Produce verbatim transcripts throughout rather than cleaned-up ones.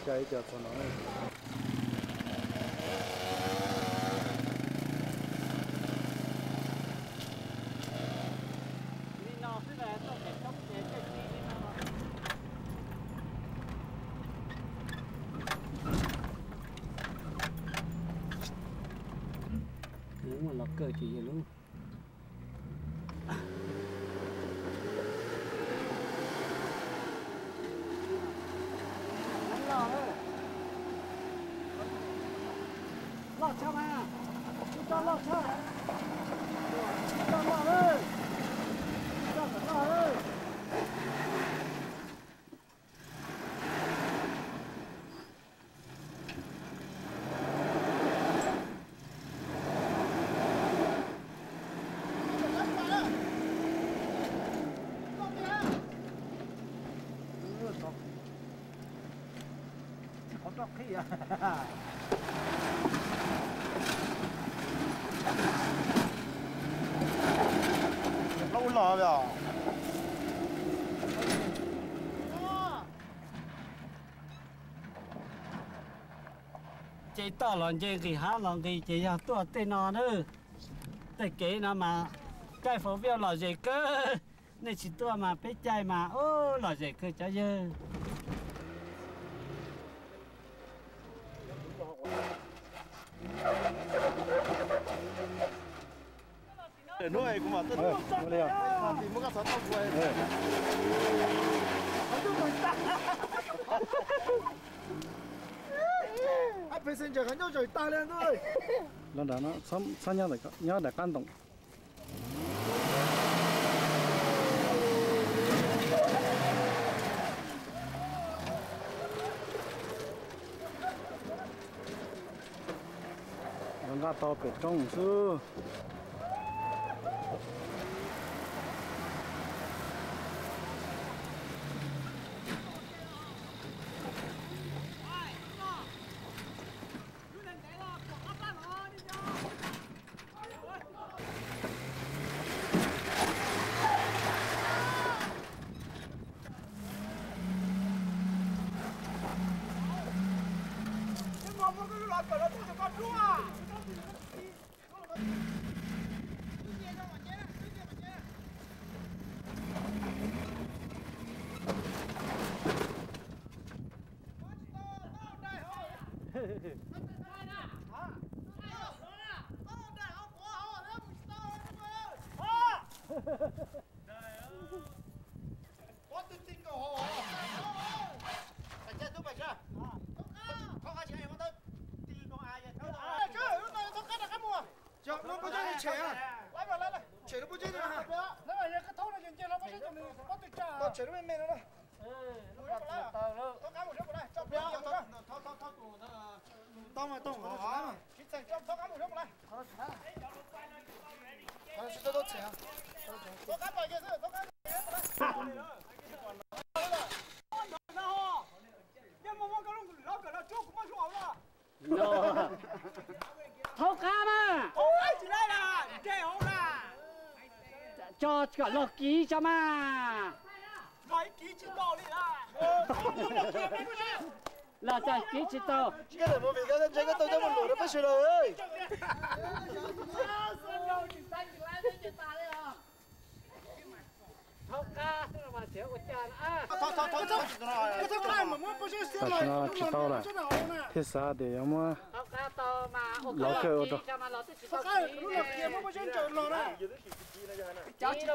cái chợ cho nó này nếu mà lọc cờ thì luôn lọt cho mà chúng ta lọt cho chúng ta lọt ơi chúng ta phải lọt ơi có đọc khi à lâu lò rồi chị to lần chị thì há lần thì chị à tua tên nó nữa tại kế nó mà cái phố viên là gì cơ nên chỉ tua mà biết chạy mà ô là gì cơ cho dơ để nuôi cũng mà tất cả nuôi liền thì muốn các sản phẩm nuôi anh phải xin chào nhau rồi ta lên thôi nó đã nó sắm sắm nhau để nhau để can động nó ra toเป็ดtrong xưa có tin tin cầu hồ phải chơi tôi phải chơi không ai chơi em không tin không ai chơi chơi lúc này tôi cắt là cắt mua chợ nó có chơi trẻ à lấy vào lấy này trẻ nó có chơi nữa hả nếu mà cái thấu này chơi nó có chơi tụi có tiền trả nó trẻ nó mềm mềm nữa tôi cá một nước vào đây cho béo cho thâu thâu thâu tủ tao mà tao mà đó chín thành cho thâu cá một nước vào đây nó sẽ tốt trẻ thâu cá vào kia thôi thâu cá thâu cá mà chỉ đây là trẻ không là cho cả lộc ký cho mà nói ký chỉ to đi là là chạy ký chỉ to cái này một vị cái chân cái tôi cho một lỗ nó phải sửa rồi ơi thâu cá tức là mà thiếu của cha à thâu thâu thâu thâu cái thâu cá mà muốn bao nhiêu tiền rồi chỉ to là thiết xa để mà thâu cá to mà lỗ cơ đó cho mà lỗ tức chỉ thâu to cá lúc nào kia muốn bao nhiêu tiền rồi này cháu chỉ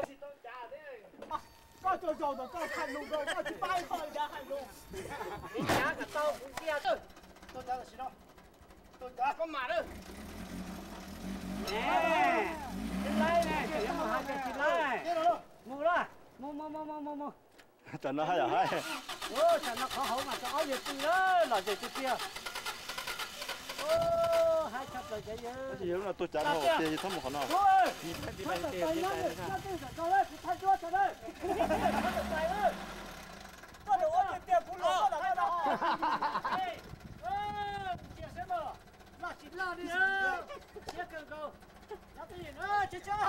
có cho cho rồi có hành luôn rồi có chỉ bay thôi ra hành luôn đi cá cả to cũng kia chứ tôi trả là gì đâu tôi trả con mà nữa nè trên đây nè chỉ có hai cái trên đây mua đó mua mua mua mua mua mua chẳng nó hay à hay ô chẳng nó khó hổ mà cho áo gì đó là gì kia ô hai chập rồi chạy dữ cái gì lúc nào tôi trả hồ tiền thấm một con nào ôi đi đi bay tiền đi bay ra cho đây thay chúa cho đây có đủ tiền tiền phụ lúa là cái đó ơ chia sẻ mà là chỉ lo đi ơ chia cơ cơ nó cái gì nữa chứ chứ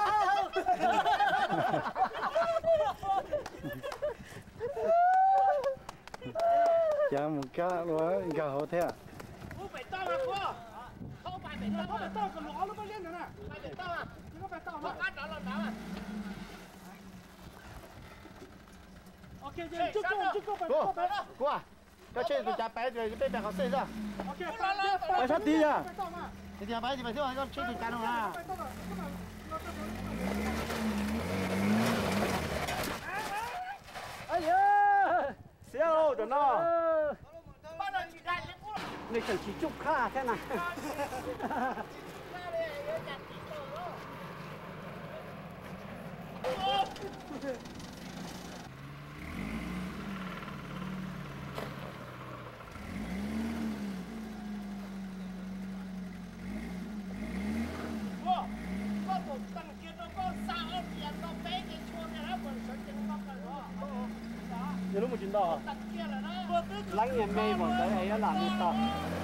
chả một cá rồi cá hậu thế à Bố phải to mà cô. Không phải phải to. Không phải to còn lỗ nó mới lên nữa nè. Phải phải to à. Chứ có phải to mà. Cá đó là đó à. Ok, chứ cô chứ cô phải Cô. cô phải. Cô à. Cái chuyện của cha bé rồi cái bé học sinh ra. Ok, phải sát tí à Thì nhà bé thì phải thiếu cái chuyện của cha nó à. Ây da. xéo cho nó Người chẳng chỉ chúc kha thế này. nhớ lúc một chín đỏ Lắng nhà mê một cái ấy nó làm như tao.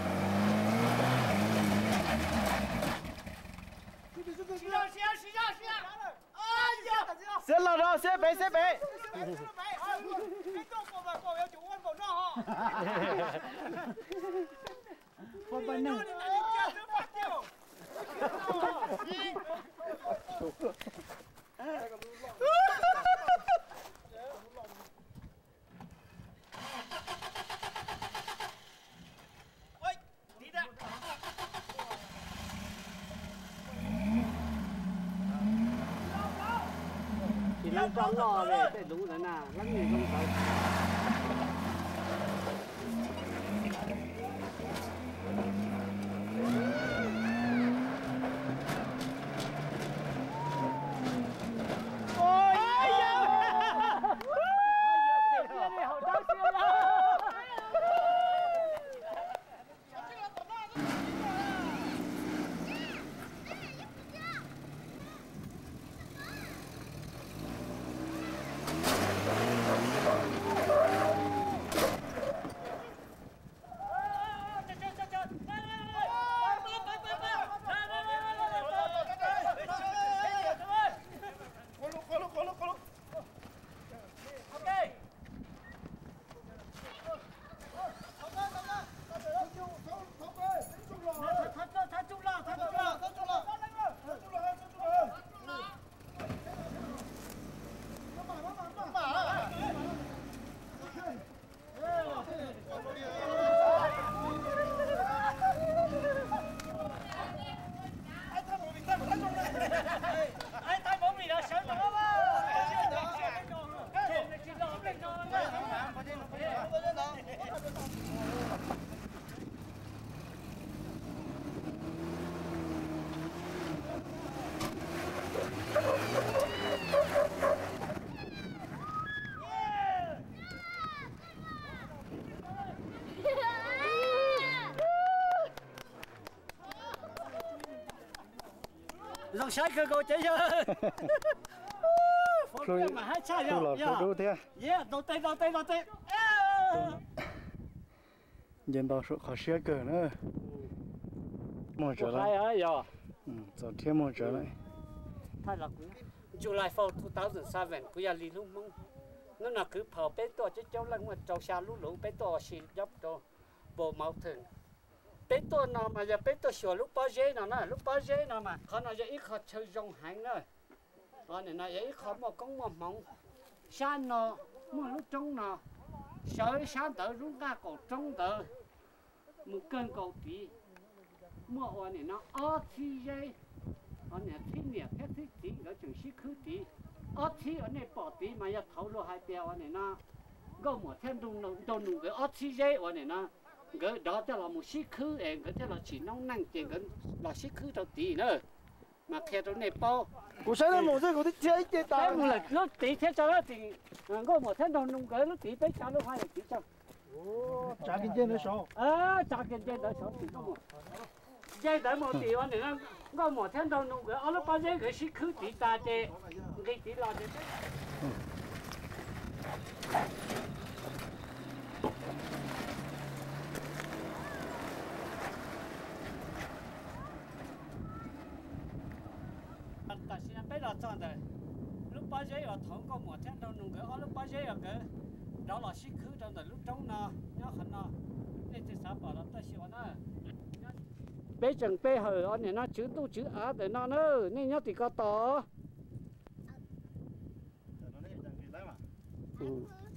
xé là đó xé bé xé bé Không phải nè. Thì nó trong lò này để đúng rồi nè, lắng nhìn không phải. Dòng sái cơ cô chạy chưa? Phôi mà hai cha tôi là rồi. tôi đâu thế Yeah, đầu tay đầu tay đầu tay. nhìn到说好些个呢摸着 Hai 了 ấy rồi. 嗯昨天摸着了 Thay là July fourth two thousand seven, cứ giờ đi lúc mông. Nó là cứ phao bé to chứ cháu lăng mà cháu xa lũ lũ bé to xì dốc to bộ máu thường. Bé to nào mà giờ bé to sửa lúc bao giờ nào nè, lúc bao giờ nào mà họ nói giờ ít họ chơi rong hành nữa. Họ này nói giờ ít họ mà cũng mà mong sáng nó mà lúc trông nó sợi sáng tới rung ra cổ trông tới một cơn cầu tí mà họ này nó ở thì dây họ này thì nhiều cái thứ tí ở trường sĩ khứ tí ở thì ở này bỏ tí mà giờ thấu lo hai bèo này nó có một thêm đông đông đông đông cái ở thì dây ở này nó cái đó cho là một sĩ khứ em cái là chỉ nông năng tiền cái là sĩ khứ đầu tí nữa mà theo đó này bao 我现在摸着我的天天 cái 打 một lần nó tí theo cho nó thì có một thêm đông đông cái nó tí tới cho nó hai tí cho 哦扎根腱的少 à chắc cái trên đó số thì có một dây tới một tỷ anh nữa có một thêm đông đông cái ở lúc bao giờ cái sĩ khứ tí ta chơi cái tí lo chơi ta xin bây giờ chọn đấy lúc bao giờ ở thằng có một thêm đông đông cái ở lúc bao giờ cái đó là sĩ khứ trong đấy lúc trong nó nhớ khẩn nó bé chẳng bé hở anh này nó chữ tu chữ á để nó nữa nên nhớ thì có to nó này chẳng gì đấy mà ừ